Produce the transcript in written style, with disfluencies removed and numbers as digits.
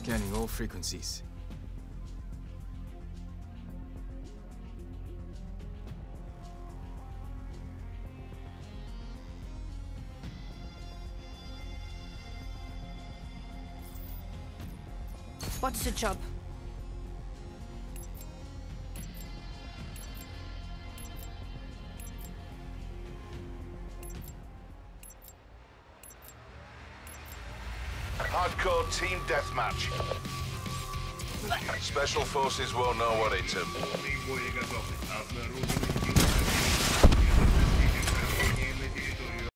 Scanning all frequencies. What's the job? Hardcore team deathmatch. Special forces won't know what hit 'em.